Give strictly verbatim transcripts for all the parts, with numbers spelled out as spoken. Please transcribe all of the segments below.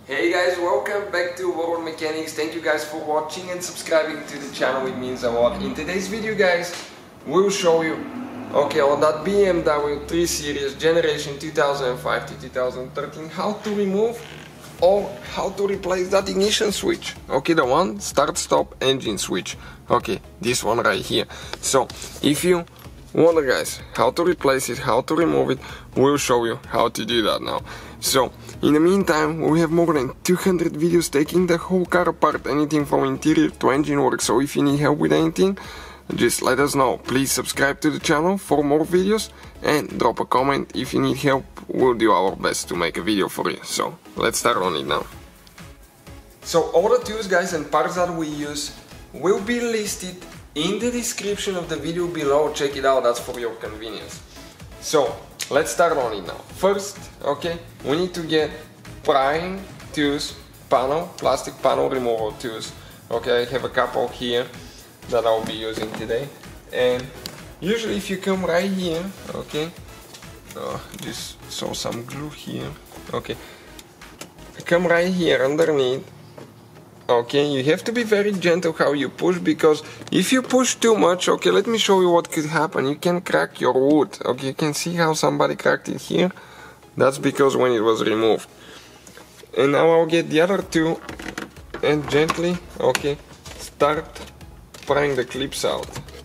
Hey guys, welcome back to World Mechanics. Thank you guys for watching and subscribing to the channel, it means a lot. In today's video guys, we'll show you, okay, on that B M W three series generation two thousand five to two thousand thirteen, how to remove or how to replace that ignition switch. Okay, the one start stop engine switch. Okay, this one right here. So if you wonder guys how to replace it, how to remove it, we'll show you how to do that now. So in the meantime, we have more than two hundred videos taking the whole car apart, anything from interior to engine work. So if you need help with anything, just let us know. Please subscribe to the channel for more videos and drop a comment if you need help. We'll do our best to make a video for you. So let's start on it now. So all the tools guys and parts that we use will be listed in the description of the video below. Check it out, that's for your convenience. So let's start on it now. First, okay, we need to get prying tools, panel, plastic panel removal tools. Okay, I have a couple here that I'll be using today. And usually if you come right here, okay, oh, just saw some glue here, okay, come right here underneath. Okay, you have to be very gentle how you push, because if you push too much, okay, let me show you what could happen. You can crack your wood. Okay, you can see how somebody cracked it here. That's because when it was removed. And now I'll get the other two and gently, okay, start prying the clips out.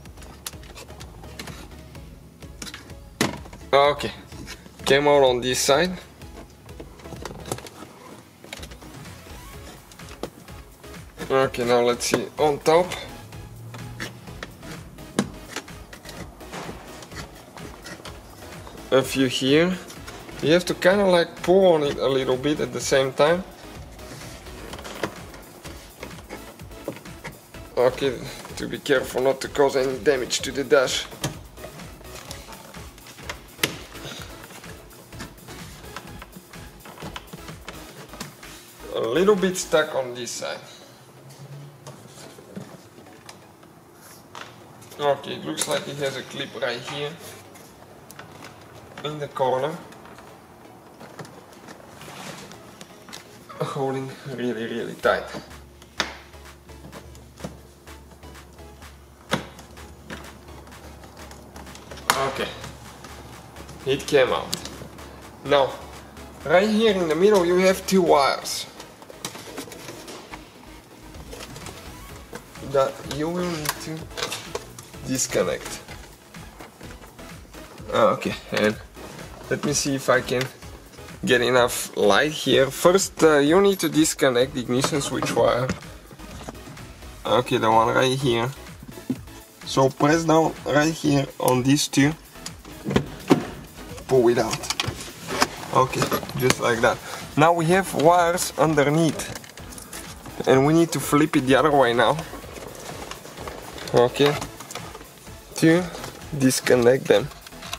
Okay, came out on this side. Okay, now let's see on top. A few here. You have to kind of like pull on it a little bit at the same time. Okay, to be careful not to cause any damage to the dash. A little bit stuck on this side. Okay, it looks like it has a clip right here in the corner, holding really really tight. Okay, it came out. Now right here in the middle you have two wires that you will need to disconnect. Okay, and let me see if I can get enough light here. First, uh, you need to disconnect the ignition switch wire. Okay, the one right here. So press down right here on these two, pull it out. Okay, just like that. Now we have wires underneath, and we need to flip it the other way now. Okay, to disconnect them.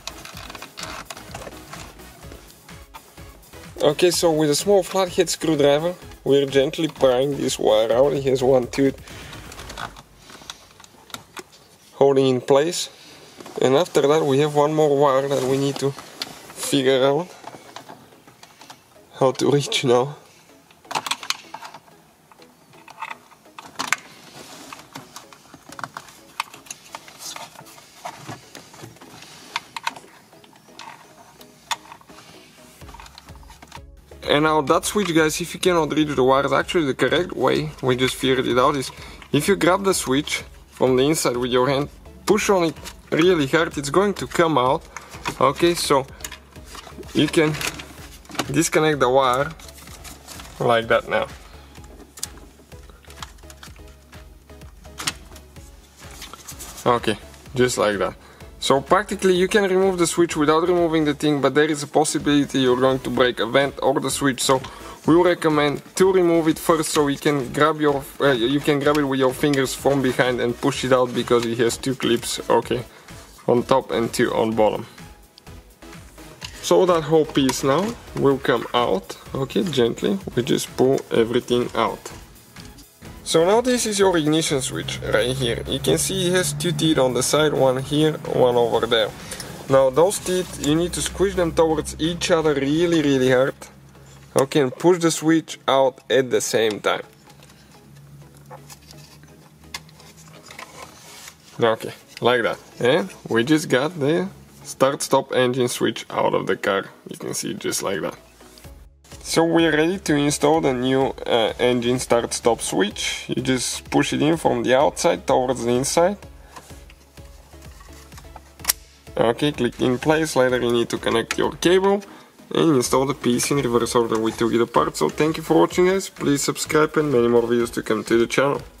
Okay, so with a small flathead screwdriver we're gently prying this wire out. It has one tooth holding in place, and after that we have one more wire that we need to figure out how to reach now. And now that switch guys, if you cannot reach the wires, actually the correct way, we just figured it out, is if you grab the switch from the inside with your hand, push on it really hard, it's going to come out. Okay, so you can disconnect the wire like that now. Okay, just like that. So practically you can remove the switch without removing the thing, but there is a possibility you're going to break a vent or the switch. So we recommend to remove it first, so you can grab your uh, you can grab it with your fingers from behind and push it out, because it has two clips, okay, on top and two on bottom. So that whole piece now will come out. Okay, gently we just pull everything out. So now this is your ignition switch right here. You can see it has two teeth on the side, one here, one over there. Now those teeth, you need to squish them towards each other really really hard. Okay, and push the switch out at the same time. Okay, like that. And we just got the start-stop engine switch out of the car. You can see just like that. So we're ready to install the new uh, engine start-stop switch. You just push it in from the outside towards the inside. Okay, click in place. Later you need to connect your cable and install the piece in reverse order we took it apart. So thank you for watching, guys. Please subscribe and many more videos to come to the channel.